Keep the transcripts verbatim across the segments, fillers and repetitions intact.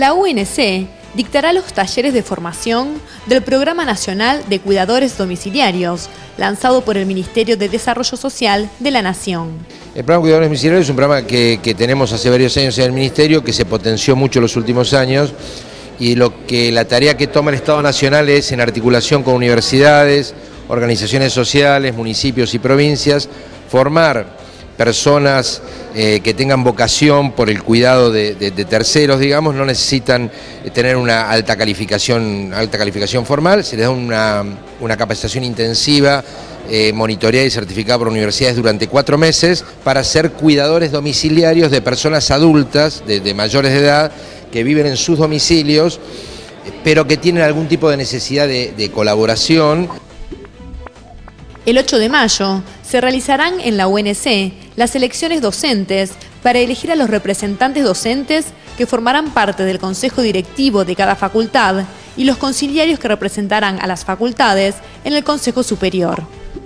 La U N C dictará los talleres de formación del Programa Nacional de Cuidadores Domiciliarios, lanzado por el Ministerio de Desarrollo Social de la Nación. El programa Cuidadores Domiciliarios es un programa que, que tenemos hace varios años en el Ministerio, que se potenció mucho en los últimos años, y lo que la tarea que toma el Estado Nacional es, en articulación con universidades, organizaciones sociales, municipios y provincias, formar personas eh, que tengan vocación por el cuidado de, de, de terceros, digamos. No necesitan tener una alta calificación, alta calificación formal, se les da una, una capacitación intensiva, eh, monitoreada y certificada por universidades durante cuatro meses para ser cuidadores domiciliarios de personas adultas, de, de mayores de edad, que viven en sus domicilios, pero que tienen algún tipo de necesidad de, de colaboración. El ocho de mayo se realizarán en la U N C las elecciones docentes para elegir a los representantes docentes que formarán parte del consejo directivo de cada facultad y los conciliarios que representarán a las facultades en el Consejo Superior.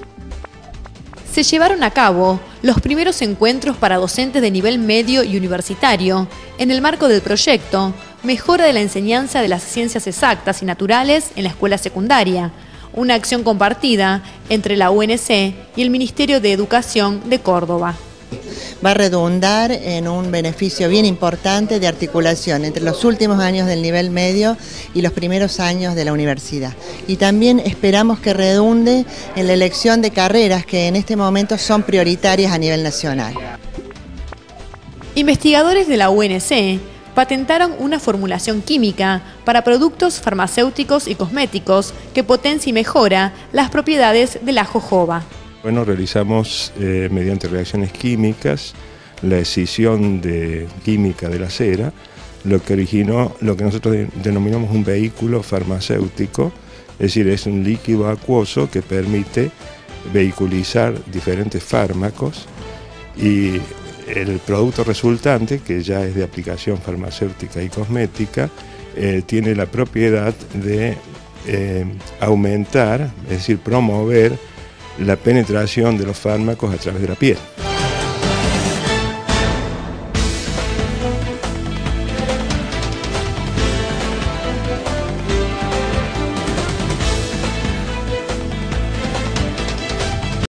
Se llevaron a cabo los primeros encuentros para docentes de nivel medio y universitario en el marco del proyecto Mejora de la enseñanza de las ciencias exactas y naturales en la escuela secundaria, una acción compartida entre la U N C y el Ministerio de Educación de Córdoba. Va a redundar en un beneficio bien importante de articulación entre los últimos años del nivel medio y los primeros años de la universidad. Y también esperamos que redunde en la elección de carreras que en este momento son prioritarias a nivel nacional. Investigadores de la U N C patentaron una formulación química para productos farmacéuticos y cosméticos que potencia y mejora las propiedades del ajo jojoba. Bueno, realizamos eh, mediante reacciones químicas la escisión de química de la cera, lo que originó lo que nosotros denominamos un vehículo farmacéutico, es decir, es un líquido acuoso que permite vehiculizar diferentes fármacos, y el producto resultante, que ya es de aplicación farmacéutica y cosmética, eh, tiene la propiedad de eh, aumentar, es decir, promover la penetración de los fármacos a través de la piel.